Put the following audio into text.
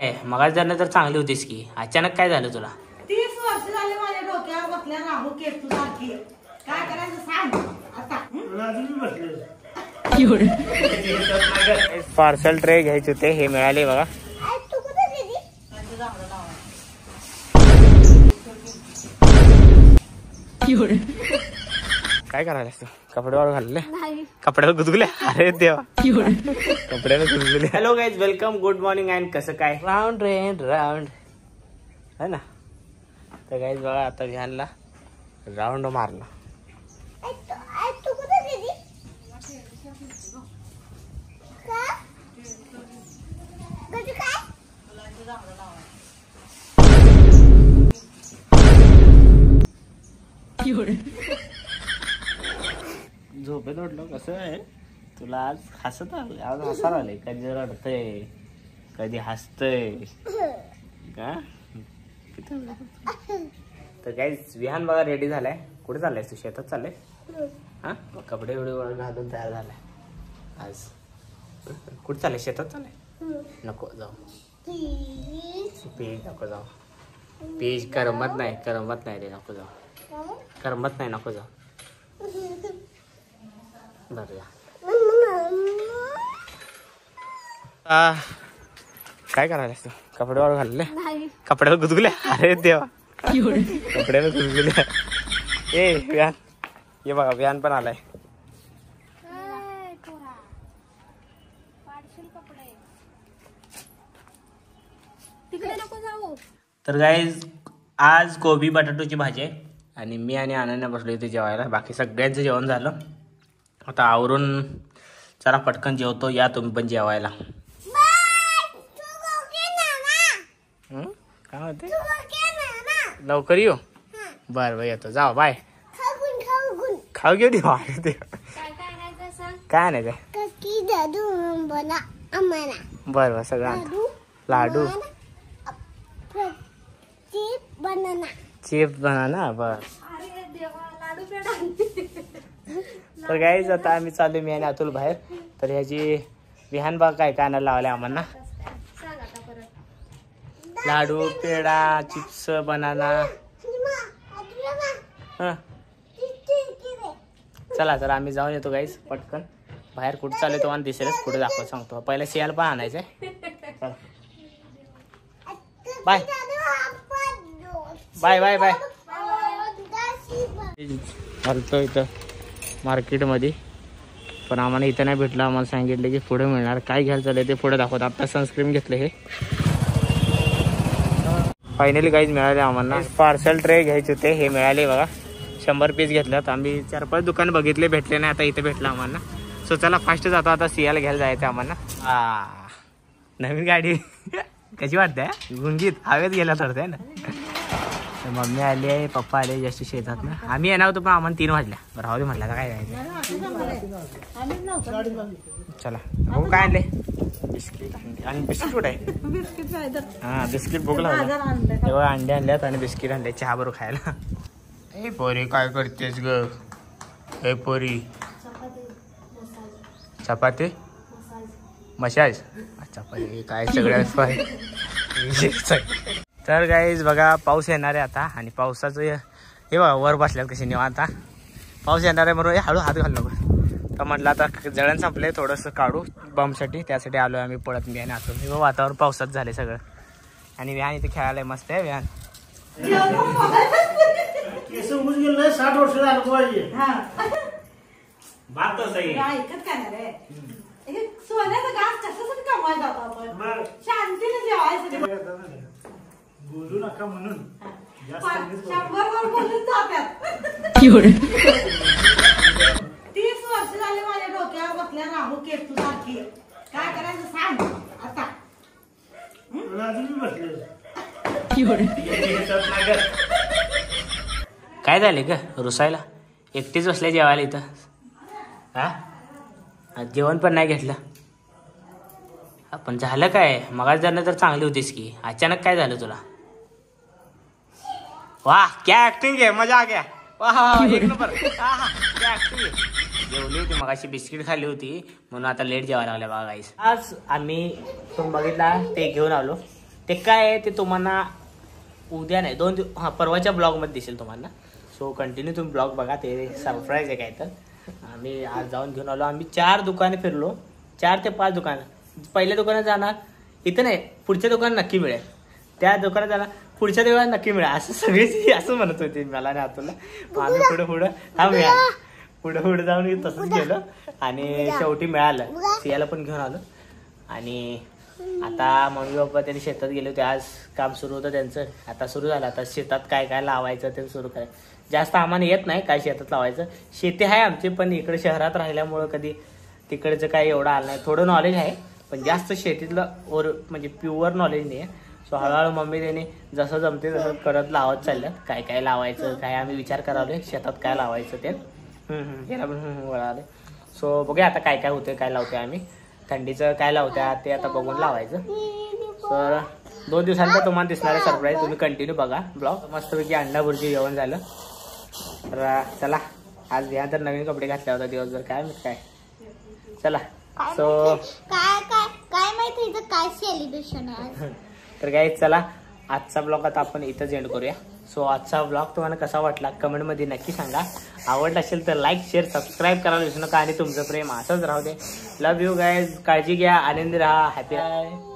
मगाच जर तर चांगली होतीस की अचानक काय झालं तुला? 30 वर्ष झाले माझ्या डोक्यावर बसल्या राहू केतू सारखी. काय करायचं सांग आता. पार्सल ट्रे घ्यायचे होते, हे मिळाले बघा. काय करायला तू? कपड्यावर घालले, कपड्यावर गुदगुले. अरे देवा, कपड्यावर गुदगुले. Hello guys, welcome, good morning. And कसं काय? राऊंड रेंड राऊंड है ना. तर गाईज बघा, आता व्हॅनला राऊंड मारला. झोपेत उठलो. कसं आहे तुला आज हसत आले? आज हसायला आले. कधी रडतय, कधी हसतय का? तर काही विहान बघा रेडी झालाय. कुठे चाललाय तू? शेतात चाललाय? हा, कपडे बिडे घालून तयार झालाय. आज कुठे चाललंय? शेतात चाललंय? नको जाऊ, पेज नको जाऊ. पेज करमत नाही, करमत नाही रे, नको जाऊ. करमत नाही, नको जाऊ. काय करायला तू? कपड्यावर घालले, कपड्यावर गुदगुले. अरे देवा, कपड्यावर गुदगुले. ए व्यान, ये बघा व्यान पण आलाय. तर गाईज आज कोबी बटाटोची भाजी आहे आणि मी आणि अनन्या बसलो इथे जेवायला. बाकी सगळ्यांचं जेवण झालं. आता आवरून चला पटकन जेवतो. या तुम्ही पण जेवायला. काय होते? लवकर येऊ. बर बर येतो. जाओ, बाय. खाऊ घेऊ दे. काय नाही काय? बर बर सगळं लाडू, चिप बनाना. बर. तर गाईज आता आम्ही चालू, मी आणि अतुल बाहेर. तर ह्याची विहान बघ काय काय लावले आम्हाला. लाडू, पेढा, चिप्स, बनाना. चला तर आम्ही जाऊन येतो गाईज पटकन. बाहेर कुठं चालू तुम्हाला दिसेलच, कुठे दाखवत सांगतो. पहिला सियाल पण आणायचंय. चला बाय बाय बाय बाय. चालतो इथं मार्केटमध्ये, पण आम्हाला इथं नाही भेटलं. आम्हाला सांगितलं की पुढे मिळणार. काय घ्यायला चाललंय ते पुढे दाखवत. आता सनस्क्रीन घेतलं. हे फायनली काहीच मिळाले आम्हाला. पार्सल ट्रे घ्यायचे होते, हे मिळाले बघा. 100 पीस घेतल्यात. आम्ही 4-5 दुकान बघितले, भेटले नाही. आता इथे भेटलं आम्हाला. सो चला फास्ट जातो आता. सियाला घ्यायला जायचं आम्हाला. नवीन गाडी कशी वाटते? गुंगीत हवेत गेला थोडं आहे ना. मम्मी आली आहे, पप्पा आले जस्ट शेतात ना. आम्ही येणार होतो पण आम्हाला 3 वाजल्या. बरं राहू दे म्हटलं, काय जायचं. चला हो. काय आणले? बिस्किट आणि बिस्किट कुठे आहे? हा बिस्किट भूक लागला तेव्हा अंडे आणल्यात आणि बिस्किट आणले चहा बरोबर खायला. ए पोरी काय करतेस ग? ए पोरी, चपाती मसाज. चपाती काय सगळ्याच पाहिजे. तर गाईज बघा पाऊस येणार आहे आता. आणि पावसाचं हे बघा वर बसल्यात कशी निवांत. आता पाऊस येणार आहे बरोबर. हळू हात घालू नको. तर म्हटलं आता जळण संपले, थोडंसं काढू बमसाठी. त्यासाठी आलो आम्ही पळत. मी आणि आतून हे वातावरण पावसात झाले सगळं. आणि व्यान इथे खेळायला मस्त आहे. व्यान 60 वर्ष झालं पाहिजे. बात तो सही. ऐकत काय रे, सोन्याचा घास कशासाठी कमवायला जातो आपण? शांतीने जेवायचं. बोलू नका म्हणून 100 वर बोलून जातात. 30 वर्ष झाले माझ्या डोक्यावर बसल्या राहू केतू सारखी. काय करायचं सांग आता. काय झाले का रुसायला? एकटीच बसल्या जेवायला इथं. हा जेवण पण नाही घेतलं. पण झालं काय? मगाच जर तर चांगली होतीस की अचानक काय झालं तुला? वाह क्या ऍक्टिंग आहे, मजा आ गया. वाह एक नंबर. क्या ऍक्टिंग आहे. जेवली होती मगाशी, बिस्किट खाल्ली होती म्हणून आता लेट जेवायला लागल्या बघा गाईस. आज आम्ही तुम्ही बघितला ते घेऊन आलो. ते काय आहे ते तुम्हाला उद्या नाही 2 दिवस परवाच्या ब्लॉगमध्ये दिसेल तुम्हाला. सो कंटिन्यू तुम्ही ब्लॉग बघा, ते सरप्राईज आहे काय तर. आम्ही आज जाऊन घेऊन आलो. आम्ही 4 दुकाने फिरलो, 4 ते 5 दुकानं. पहिल्या दुकानात जाणार इथं नाही, पुढच्या दुकानात नक्की मिळेल. त्या दुकानात जाणार पुढच्या दुकानात नक्की मिळेल, असं सगळीच असं म्हणत होते मला आणि आतुला. आम्ही पुढं हा मिळालं, पुढे जाऊन तसंच गेलो आणि शेवटी मिळालं. सियाला पण घेऊन आलो. आणि आता मम्मी पप्पा त्यांनी शेतात गेले होते, आज काम सुरू होतं त्यांचं. आता सुरू झालं, आता शेतात काय काय लावायचं ते सुरू करायचं. जास्त आम्हाला येत नाही काय शेतात लावायचं. शेती आहे आमची, पण इकडे शहरात राहिल्यामुळं कधी तिकडचं काय एवढं आलं नाही. थोडं नॉलेज आहे पण जास्त शेतीतलं म्हणजे प्युअर नॉलेज नाही आहे. सो हळूहळू मम्मी त्याने जसं जमते तसं करत लावत चाललं. काय काय लावायचं काय आम्ही विचार करावले शेतात काय लावायचं ते. याला पण वळाले. सो बघूया आता काय काय होतं, काय लावतोय आम्ही. थंडीचं काय लावत्या ते आता बघून लावायचं. तर 2 दिवसांचा तुम्हाला दिसणार आहे सरप्राईज. तुम्ही कंटिन्यू बघा ब्लॉग. मस्तपैकी अंडा भुर्जी जेवण झालं. तर चला आज ह्या तर नवीन कपडे घातले होता दिवसभर, काय माहित काय. चला सो काय माहिती इथं काय सेलिब्रेशन आहे. तर काय चला आजचा ब्लॉग आता आपण इथंच एंड करूया. सो आजचा ब्लॉग तुम्हाला कसा वाटला कमेंटमध्ये नक्की सांगा. आवडला असेल तर लाईक शेअर सबस्क्राईब करायला विसरू नका आणि तुमचं प्रेम असंच राहू दे. Love you guys. काळजी घ्या, आनंदी राहा, हॅपी राहा.